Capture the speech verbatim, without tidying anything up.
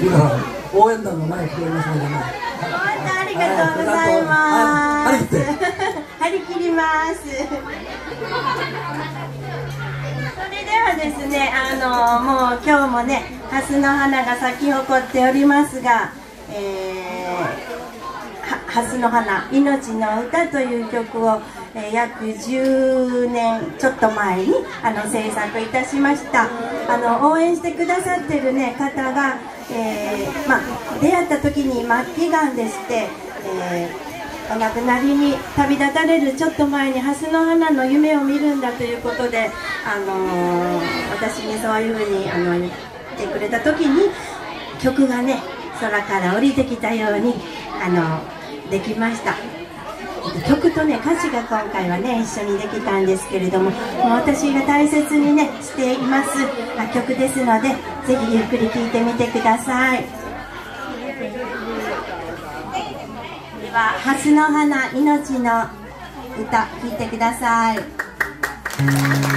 皆さん応援団の前来ておりますのでね。 ありがとうございます。張り切ります。それではですね、あのもう今日もね、蓮の花が咲き誇っておりますが、えー、蓮の花命の歌という曲を、えー、約じゅうねんちょっと前にあの制作いたしました。あの応援してくださってる、ね、方が、えーま、出会った時に末期がんでして、えー、お亡くなりに旅立たれるちょっと前に蓮の花の夢を見るんだということで、あのー、私にそういうふうにあの言ってくれた時に曲がね空から降りてきたようにあのできました。曲とね歌詞が今回はね一緒にできたんですけれども、もう私が大切にねしています曲ですので、ぜひゆっくり聴いてみてください。では蓮の花命の歌聴いてください。